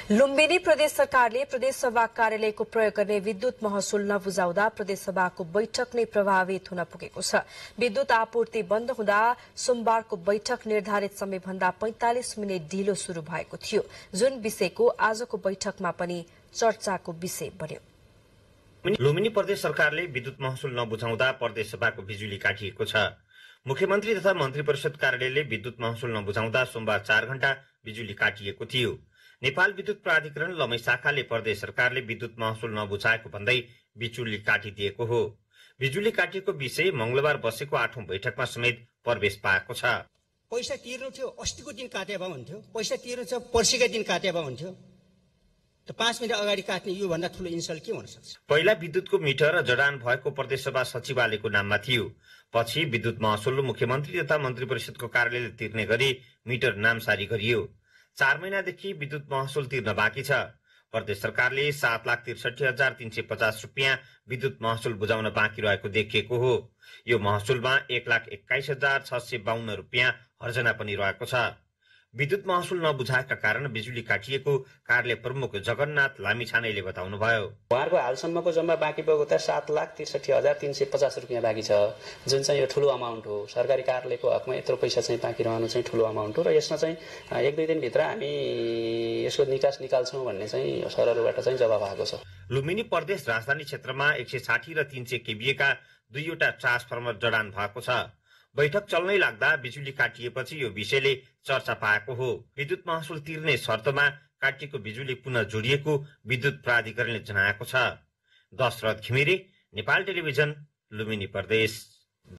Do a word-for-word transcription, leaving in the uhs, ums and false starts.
लुम्बिनी प्रदेश सरकारले प्रदेश सभा कार्यालयको प्रयोग गर्ने विद्युत महसुल नबुझाउँदा प्रदेश सभाको बैठक नै प्रभावित हुन पुगेको छ। विद्युत आपूर्ति बन्द हुँदा सोमबारको बैठक निर्धारित समयभन्दा पैंतालिस मिनट ढिलो शुरू भएको थियो, जुन विषयको आजको बैठकमा पनि चर्चाको विषय बन्यो। लुम्बिनी प्रदेश सरकारले विद्युत महसुल नबुझाउँदा प्रदेश सभाको बिजुली काटिएको छ। मुख्यमन्त्री तथा मन्त्री परिषद कार्यालयले विद्युत महसुल नबुझाउँदा सोमबार चार घण्टा बिजुली काटिएको थियो। नेपाल विद्युत प्राधिकरण लमै शाखाले प्रदेश सरकारले विद्युत महसुल नबुझाएको भन्दै बिजुली काटिदिएको हो। बिजुली काटिएको विषय मंगलबार बसेको आठौं बैठकमा समेत प्रवेश पाएको छ। पैसा तिर्नु थियो, अस्तिको दिन काटे भए हुन्थ्यो, पैसा तिर्नु छ पर्सिका दिन काटे भए हुन्थ्यो, त पाँच मिनट अगाडि काट्ने यो भन्दा ठूलो इन्सल्ट के हुन सक्छ। पहिला विद्युतको मिटर जडान भएको प्रदेश सभा सचिवालयको नाममा थियो। पछि विद्युत महसुल मुख्यमन्त्री तथा मन्त्री परिषदको कार्यालयले तिर्ने गरी मिटर नामसारी गरियो। चार महिनादेखि विद्युत महसुल तिर्न बाँकी छ। प्रदेश सरकारले सात लाख त्रिसठी हजार तीन सय पचास रुपियाँ विद्युत महसुल बुझाउन बाँकी रहेको देखिएको हो। यो महसुलमा एक लाख एक्काइस हजार छ सय बाहन्न रुपियाँ हर्जना पनि रहेको छ। विद्युत महसुल नबुझाएका कारण बिजुली काटिएको कार्यालय प्रमुख जगन्नाथ लामिछानेले बताउनुभयो। उहाँहरूको हालसम्मको जम्मा बाँकी भएको त सात लाख त्रिसठी हजार तीन सय पचास रुपियाँ बाँकी छ, जुन चाहिँ यो ठूलो अमाउन्ट हो। सरकारी कार्यालयको हकमा यत्रो पैसा चाहिँ बाँकी रहनु चाहिँ ठूलो अमाउन्ट हो र यसमा चाहिँ एक दुई दिनभित्र हामी यसको निकास निकाल्छौँ भन्ने चाहिँ सरहरूबाट चाहिँ जवाब आएको छ। लुम्बिनी प्रदेश राजधानी क्षेत्रमा एक सय साठी र तीन सय केभीएका दुईवटा ट्रान्सफर्मर जडान भएको छ। बैठक चल्नै लाग्दा बिजुली काटिएपछि यो विषयले चर्चा पाएको हो। विद्युत महसुल तिर्ने शर्तमा काटिएको बिजुली पुनः जोडिएको विद्युत प्राधिकरणले जनाएको छ। दशरथ घिमिरे, नेपाल टेलिभिजन, लुम्बिनी प्रदेश।